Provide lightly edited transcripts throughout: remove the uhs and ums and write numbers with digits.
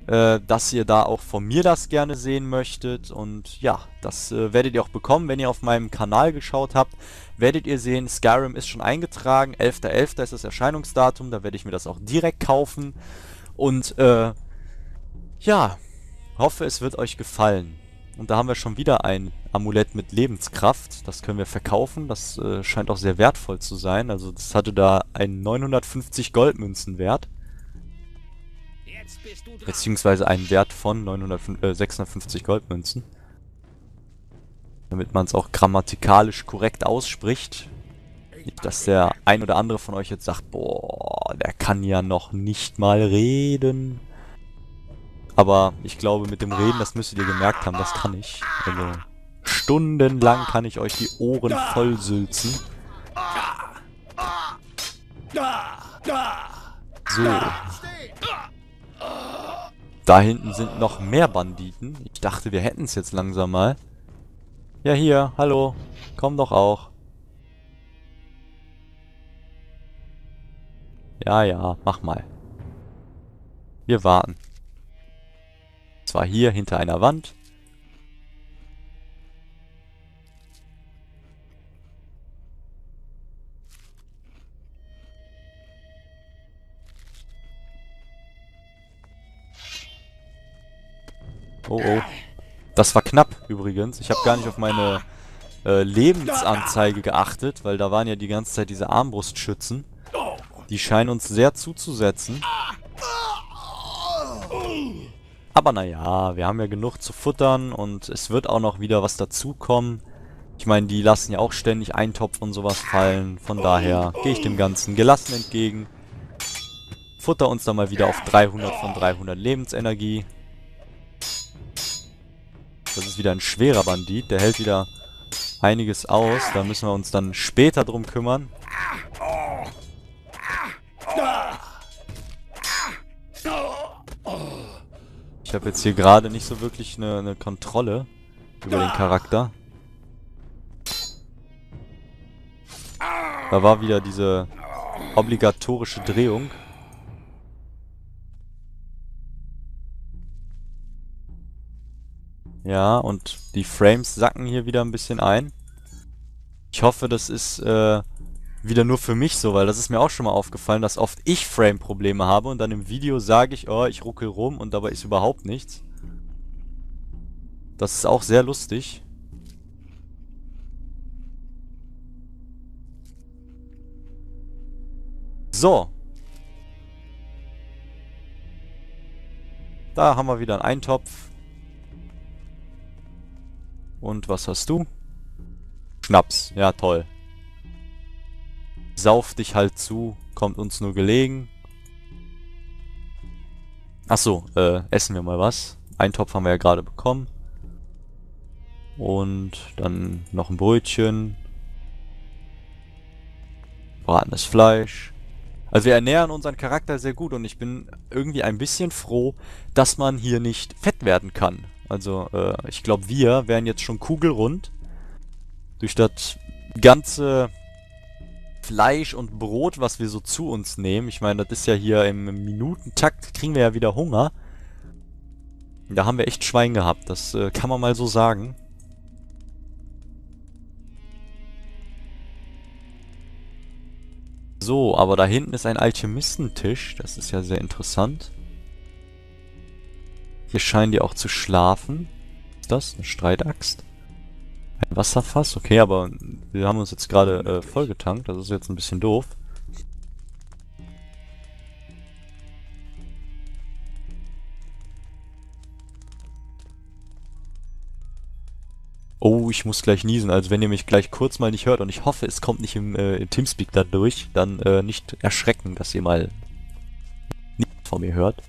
dass ihr da auch von mir das gerne sehen möchtet. Und ja, das werdet ihr auch bekommen, wenn ihr auf meinem Kanal geschaut habt. Werdet ihr sehen, Skyrim ist schon eingetragen. 11.11. ist das Erscheinungsdatum. Da werde ich mir das auch direkt kaufen. Und ja, hoffe, es wird euch gefallen. Und da haben wir schon wieder ein Amulett mit Lebenskraft. Das können wir verkaufen. Das scheint auch sehr wertvoll zu sein. Also das hatte da einen 950 Goldmünzen wert. Beziehungsweise einen Wert von 650 Goldmünzen. Damit man es auch grammatikalisch korrekt ausspricht. Nicht, dass der ein oder andere von euch jetzt sagt, boah, der kann ja noch nicht mal reden. Aber ich glaube, mit dem Reden, das müsstet ihr gemerkt haben, das kann ich. Also stundenlang kann ich euch die Ohren vollsülzen. So. Da hinten sind noch mehr Banditen. Ich dachte, wir hätten es jetzt langsam mal. Ja, hier, hallo. Komm doch auch. Ja, ja, mach mal. Wir warten. Zwar hier hinter einer Wand. Oh, oh. Das war knapp übrigens. Ich habe gar nicht auf meine Lebensanzeige geachtet, weil da waren ja die ganze Zeit diese Armbrustschützen. Die scheinen uns sehr zuzusetzen. Aber naja, wir haben ja genug zu futtern und es wird auch noch wieder was dazukommen. Ich meine, die lassen ja auch ständig Eintopf und sowas fallen. Von daher gehe ich dem Ganzen gelassen entgegen. Futter uns dann mal wieder auf 300 von 300 Lebensenergie. Das ist wieder ein schwerer Bandit. Der hält wieder einiges aus. Da müssen wir uns dann später drum kümmern. Ich habe jetzt hier gerade nicht so wirklich eine Kontrolle über den Charakter. Da war wieder diese obligatorische Drehung. Ja, und die Frames sacken hier wieder ein bisschen ein. Ich hoffe, das ist wieder nur für mich so, weil das ist mir auch schon mal aufgefallen, dass oft ich Frame-Probleme habe und dann im Video sage ich, oh, ich ruckel rum und dabei ist überhaupt nichts. Das ist auch sehr lustig. So. Da haben wir wieder einen Eintopf. Und was hast du? Schnaps. Ja, toll. Sauf dich halt zu. Kommt uns nur gelegen. Achso, essen wir mal was. Einen Topf haben wir ja gerade bekommen. Und dann noch ein Brötchen. Bratenes Fleisch. Also wir ernähren unseren Charakter sehr gut und ich bin irgendwie ein bisschen froh, dass man hier nicht fett werden kann. Also ich glaube, wir wären jetzt schon kugelrund. Durch das ganze Fleisch und Brot, was wir so zu uns nehmen. Ich meine, das ist ja hier im Minutentakt, kriegen wir ja wieder Hunger. Da haben wir echt Schwein gehabt, das kann man mal so sagen. So, aber da hinten ist ein Alchemistentisch. Das ist ja sehr interessant. Hier scheinen die auch zu schlafen. Was ist das? Eine Streitaxt? Ein Wasserfass? Okay, aber wir haben uns jetzt gerade vollgetankt. Das ist jetzt ein bisschen doof. Oh, ich muss gleich niesen. Also wenn ihr mich gleich kurz mal nicht hört und ich hoffe, es kommt nicht im Teamspeak da durch, dann nicht erschrecken, dass ihr mal nichts von mir hört.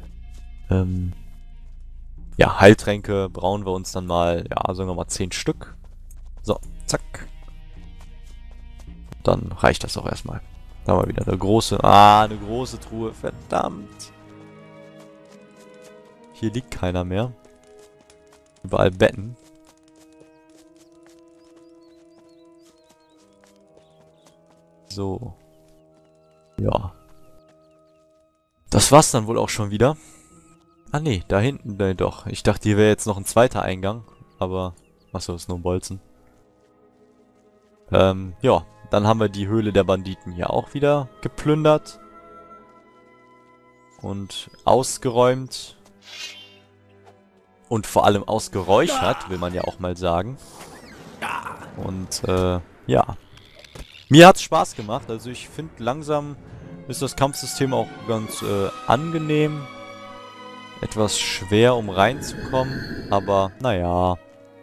Ja, Heiltränke brauen wir uns dann mal, ja, sagen wir mal 10 Stück. So, zack. Dann reicht das auch erstmal. Da haben wir wieder eine große, eine große Truhe, verdammt. Hier liegt keiner mehr. Überall Betten. So. Ja. Das war's dann wohl auch schon wieder. Ah nee, da hinten, nee, doch. Ich dachte, hier wäre jetzt noch ein zweiter Eingang. Aber, achso, ist nur ein Bolzen. Ja, dann haben wir die Höhle der Banditen hier auch wieder geplündert. Und ausgeräumt. Und vor allem ausgeräuchert, will man ja auch mal sagen. Und, ja. Mir hat's Spaß gemacht. Also ich finde, langsam ist das Kampfsystem auch ganz angenehm. Etwas schwer, um reinzukommen. Aber, naja.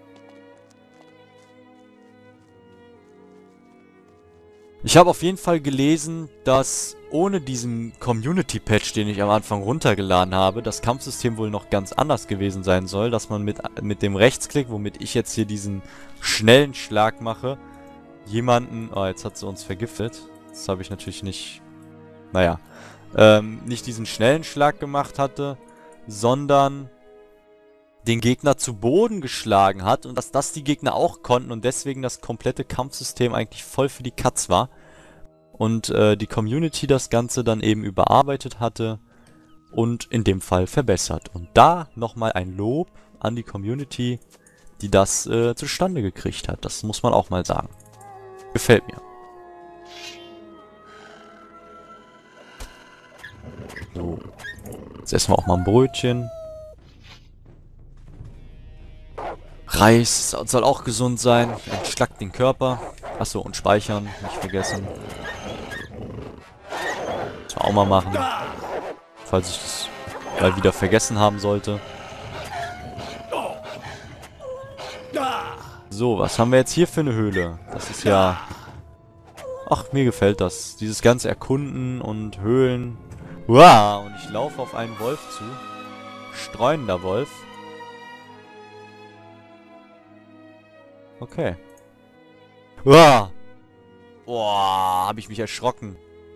Ich habe auf jeden Fall gelesen, dass ohne diesen Community-Patch, den ich am Anfang runtergeladen habe, das Kampfsystem wohl noch ganz anders gewesen sein soll, dass man mit dem Rechtsklick, womit ich jetzt hier diesen schnellen Schlag mache, jemanden... Oh, jetzt hat sie uns vergiftet. Das habe ich natürlich nicht... Naja. Nicht diesen schnellen Schlag gemacht hatte, sondern den Gegner zu Boden geschlagen hat und dass das die Gegner auch konnten und deswegen das komplette Kampfsystem eigentlich voll für die Katz war. Und die Community das Ganze dann eben überarbeitet hatte und in dem Fall verbessert. Und da nochmal ein Lob an die Community, die das zustande gekriegt hat. Das muss man auch mal sagen. Gefällt mir. So. Jetzt essen wir auch mal ein Brötchen. Reis soll auch gesund sein. Entschlackt den Körper. Achso, und speichern. Nicht vergessen. Das wir auch mal machen. Falls ich das mal wieder vergessen haben sollte. So, was haben wir jetzt hier für eine Höhle? Das ist ja... Ach, mir gefällt das. Dieses ganze Erkunden und Höhlen. Wow, und ich laufe auf einen Wolf zu. Streunender Wolf. Okay. Wow. Boah, habe ich mich erschrocken.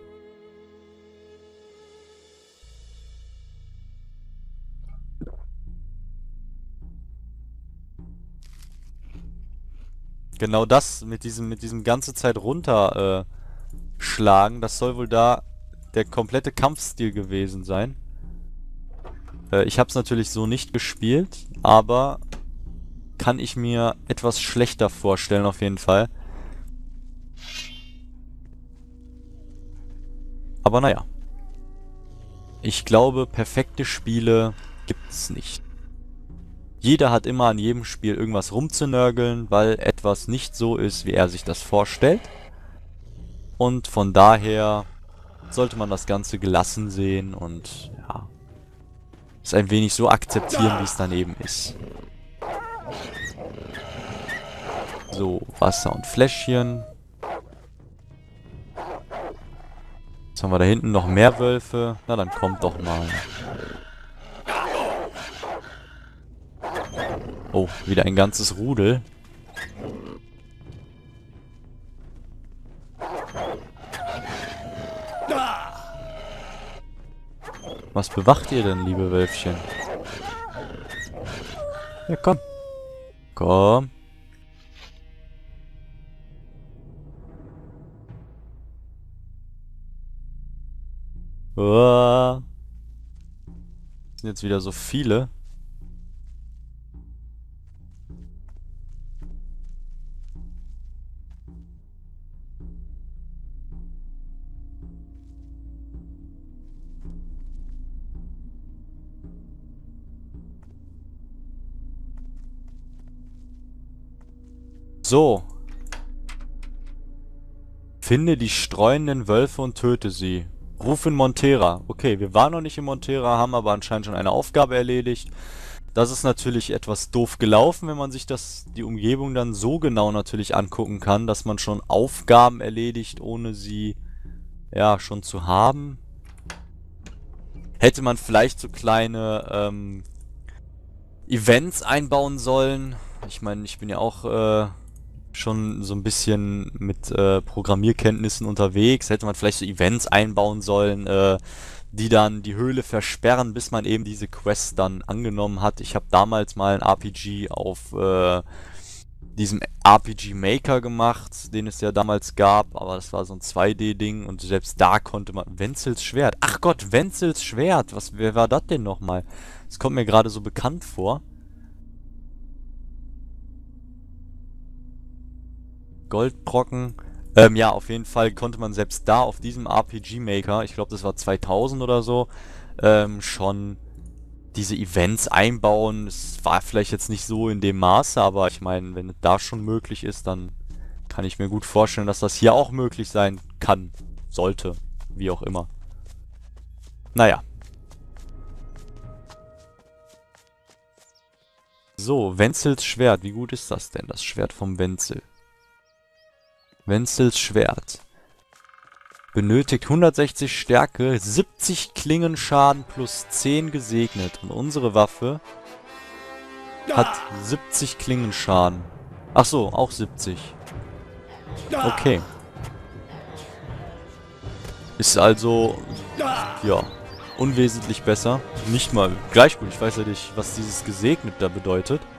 Genau das, mit diesem ganze Zeit runter schlagen, das soll wohl da der komplette Kampfstil gewesen sein. Ich habe es natürlich so nicht gespielt, aber kann ich mir etwas schlechter vorstellen auf jeden Fall. Aber naja. Ich glaube, perfekte Spiele gibt's nicht. Jeder hat immer an jedem Spiel irgendwas rumzunörgeln, weil etwas nicht so ist, wie er sich das vorstellt. Und von daher sollte man das Ganze gelassen sehen und ja, es ein wenig so akzeptieren, wie es dann eben ist. So, Wasser und Fläschchen. Jetzt haben wir da hinten noch mehr Wölfe. Na, dann kommt doch mal. Oh, wieder ein ganzes Rudel. Was bewacht ihr denn, liebe Wölfchen? Ja, komm. Komm. Uah. Sind jetzt wieder so viele. So. Finde die streuenden Wölfe und töte sie. Ruf in Montera. Okay, wir waren noch nicht in Montera, haben aber anscheinend schon eine Aufgabe erledigt. Das ist natürlich etwas doof gelaufen, wenn man sich die Umgebung dann so genau natürlich angucken kann, dass man schon Aufgaben erledigt, ohne sie, ja, schon zu haben. Hätte man vielleicht so kleine, Events einbauen sollen. Ich meine, ich bin ja auch, schon so ein bisschen mit Programmierkenntnissen unterwegs. Hätte man vielleicht so Events einbauen sollen, die dann die Höhle versperren, bis man eben diese Quest dann angenommen hat. Ich habe damals mal ein RPG auf diesem RPG Maker gemacht, den es ja damals gab, aber das war so ein 2D-Ding und selbst da konnte man... Wenzels Schwert. Ach Gott, Wenzels Schwert. Wer war das denn nochmal? Das kommt mir gerade so bekannt vor. Goldbrocken. Ja, auf jeden Fall konnte man selbst da auf diesem RPG Maker, ich glaube das war 2000 oder so, schon diese Events einbauen. Es war vielleicht jetzt nicht so in dem Maße, aber ich meine, wenn da schon möglich ist, dann kann ich mir gut vorstellen, dass das hier auch möglich sein kann, sollte, wie auch immer. Naja. So, Wenzels Schwert. Wie gut ist das denn, das Schwert vom Wenzel? Wenzels Schwert. Benötigt 160 Stärke, 70 Klingenschaden plus 10 gesegnet. Und unsere Waffe hat 70 Klingenschaden. Ach so, auch 70. Okay. Ist also, ja, unwesentlich besser. Nicht mal gleich gut. Ich weiß ja nicht, was dieses gesegnet da bedeutet.